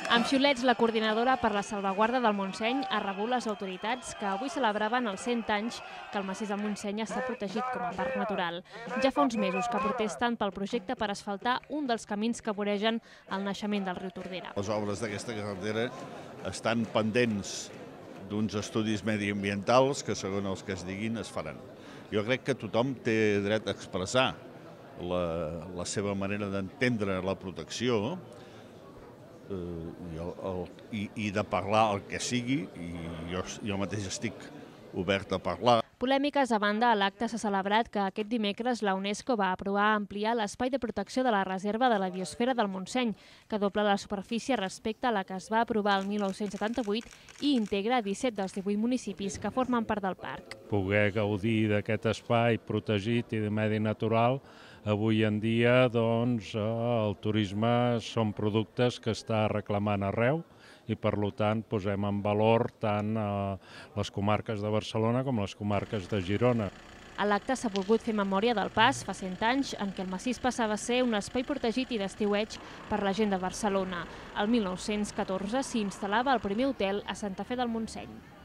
Amb xiulets, la coordinadora per la salvaguarda del Montseny ha rebut les autoritats que avui celebraven els 100 anys que el massís del Montseny està protegit com a parc natural. Ja fa uns mesos que protesten pel projecte per asfaltar un dels camins que voregen el naixement del riu Tordera. Les obres d'aquesta carretera estan pendents d'uns estudis mediambientals que, segons els que es diguin, es faran. Jo crec que tothom té dret a expressar la seva manera d'entendre la protecció i de parlar el que sigui, i jo mateix estic obert a parlar. Polèmiques a banda, a l'acte s'ha celebrat que aquest dimecres la UNESCO va aprovar ampliar l'espai de protecció de la reserva de la biosfera del Montseny, que dobla la superfície respecte a la que es va aprovar el 1978 i integra 17 dels 18 municipis que formen part del parc. Poder gaudir d'aquest espai protegit i de medi natural, avui en dia doncs, el turisme són productes que està reclamant arreu, i per tant posem en valor tant les comarques de Barcelona com les comarques de Girona. A l'acte s'ha volgut fer memòria del pas, fa 100 anys, en què el massís passava a ser un espai protegit i d'estiueig per la gent de Barcelona. El 1914 s'hi instal·lava el primer hotel a Santa Fe del Montseny.